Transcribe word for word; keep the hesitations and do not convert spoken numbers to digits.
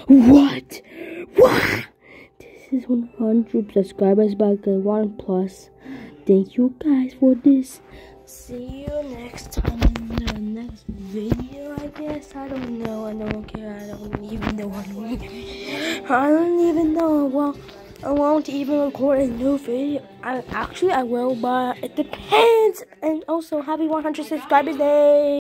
What? What? This is one hundred subscribers back at one plus. Thank you guys for this. See you next time in the next video, I guess. I don't know. I don't care. I don't even know. I don't, I don't even know. Well, I won't even record a new video. I, actually, I will, but it depends. And also, happy one hundred subscribers day.